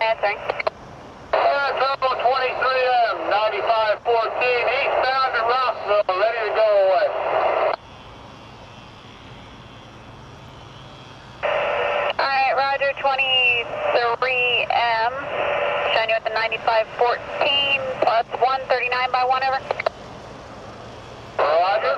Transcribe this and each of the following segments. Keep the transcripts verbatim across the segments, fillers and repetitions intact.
Answering. Harrisburg twenty-three M, ninety-five fourteen, eastbound to Rockville, ready to go away. Alright, Roger, twenty-three M, showing you at the ninety-five fourteen, plus one thirty-nine by one, over. Roger.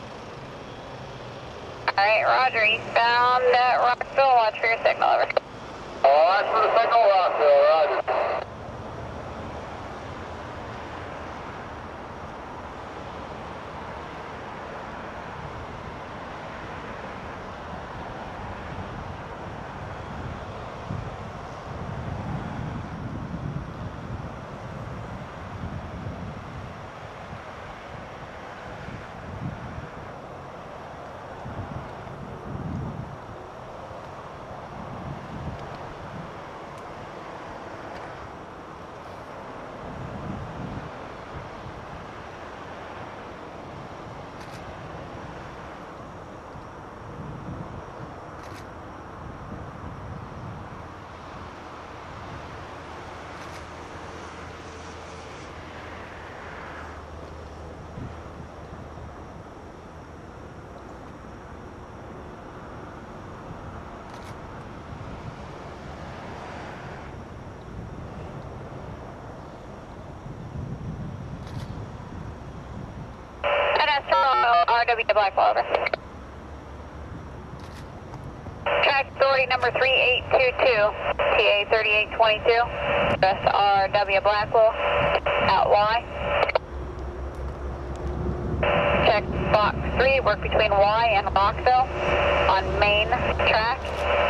Alright, Roger, eastbound at Rockville, watch for your signal, over. Watch for the signal, Rockville, Roger. R W Blackwell, over. Track authority number three eight two two, T A thirty-eight twenty-two, address R W Blackwell, at Y. Check box three, work between Y and Rockville on main track.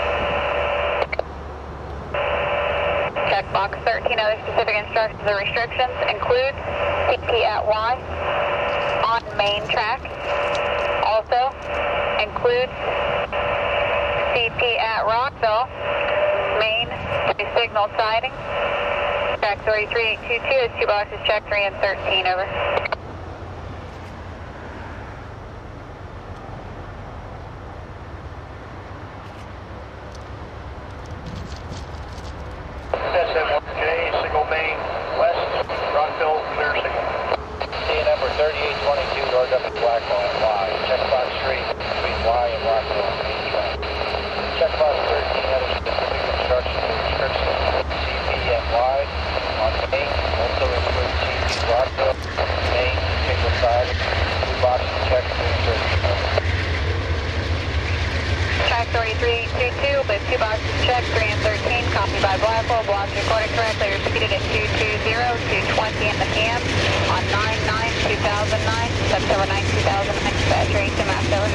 Check box thirteen, other specific instructions or restrictions include C P at Y on main track. Also includes C P at Rockville, main signal siding. Track thirty-three eight two two is two boxes, check three and thirteen, over. S M one J, single main west, Rockville, clear signal. T number thirty-eight twenty-two, R W Blackwell and Y. Check box three between Y and Rockville on main track. Check box thirteen, other specific instructions and restrictions. C P and Y on main, also include C P Rockville, main, single sided, two boxes, check three and thirteen. Track thirty-three eight two two with two boxes, check three and thirteen, copied by Blackwell, blocks recorded correctly, repeated at two two zero, two twenty in the P M on nine nine two thousand nine, September ninth two thousand nine, dispatch rate to max, over.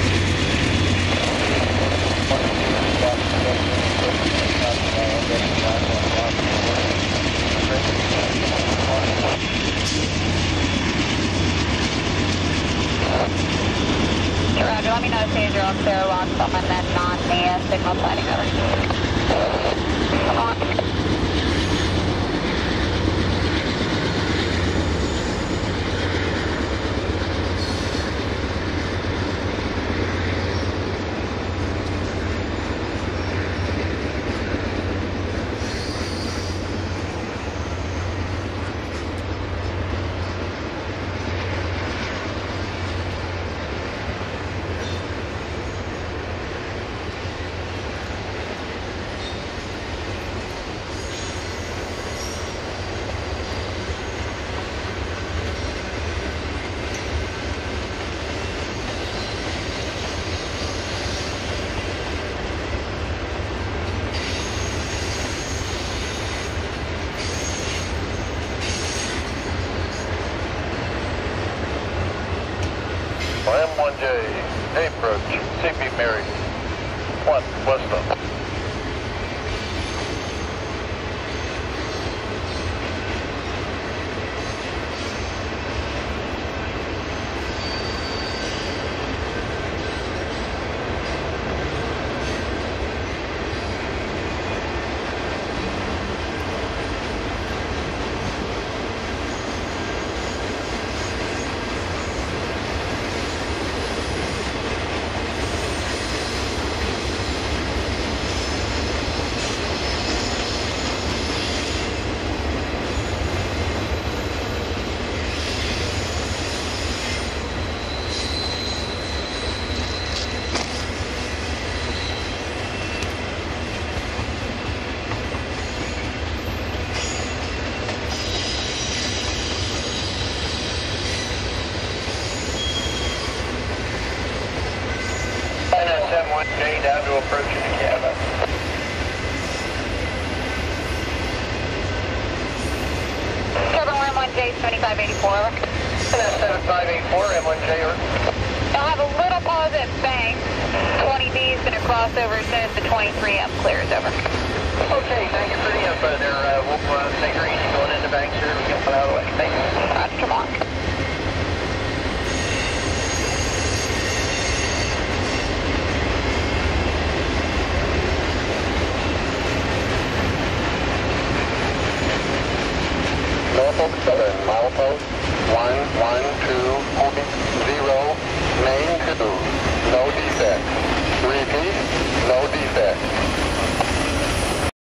Roger, let me know as soon as you're all clear locked up and then on the uh, signal siding, over. Come on. M one J, approach, C P Mary, one, west up. one J down to approach in the cabin. Cabin one one J, seventy-five eighty-four, over. seventy-five eighty-four, M one J, over. They'll have a little pause at bank. twenty B is going to cross over as soon as the twenty-three M clears, over. Okay, thank you for the info there. Uh, we'll uh, take her easy going into bank here. We can put out of the way. Thank you. Roger, mark. Norfolk Southern, milepost one one two point zero, main two, no defect.